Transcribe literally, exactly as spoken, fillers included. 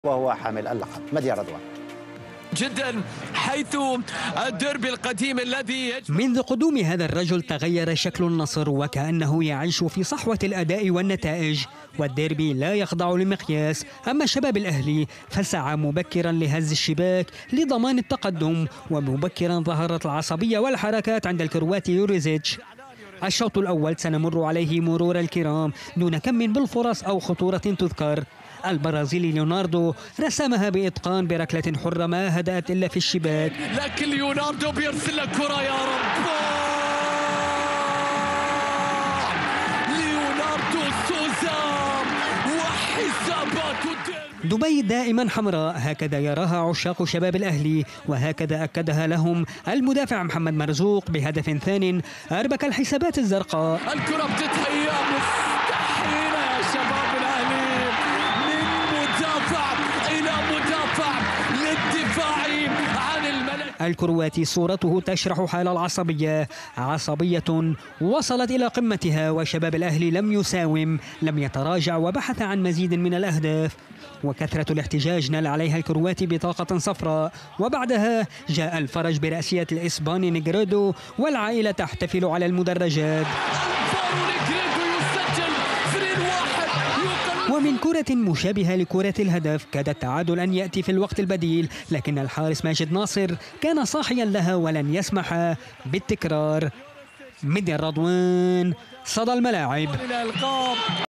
وهو حامل اللقب. مديا رضوان. جدا حيث الديربي القديم الذي منذ قدوم هذا الرجل تغير شكل النصر وكأنه يعيش في صحوة الأداء والنتائج، والديربي لا يخضع لمقياس. أما شباب الأهلي فسعى مبكرا لهز الشباك لضمان التقدم، ومبكرا ظهرت العصبية والحركات عند الكرواتي يوريزيتش. الشوط الأول سنمر عليه مرور الكرام دون كم بالفرص أو خطورة تذكر. البرازيلي ليوناردو رسمها بإتقان بركلة حرة ما هدأت إلا في الشباك، لكن ليوناردو بيرسل لك كرة يا رب. ليوناردو سوزا وحسابات دبي دائما حمراء، هكذا يراها عشاق شباب الأهلي، وهكذا أكدها لهم المدافع محمد مرزوق بهدف ثان أربك الحسابات الزرقاء. الكرة بتتهيأ مستحيلة يا شباب الأهلي، من مدافع إلى مدافع للدفاع عن الملك. الكرواتي صورته تشرح حال العصبية، عصبية وصلت إلى قمتها، وشباب الأهلي لم يساوم، لم يتراجع وبحث عن مزيد من الأهداف. وكثرة الاحتجاج نال عليها الكرواتي بطاقة صفراء، وبعدها جاء الفرج برأسية الإسباني نيغريدو والعائلة تحتفل على المدرجات. ومن كرة مشابهة لكرة الهدف كاد التعادل أن يأتي في الوقت البديل، لكن الحارس ماجد ناصر كان صاحيا لها ولن يسمح بالتكرار. مديا رضوان، صدى الملاعب.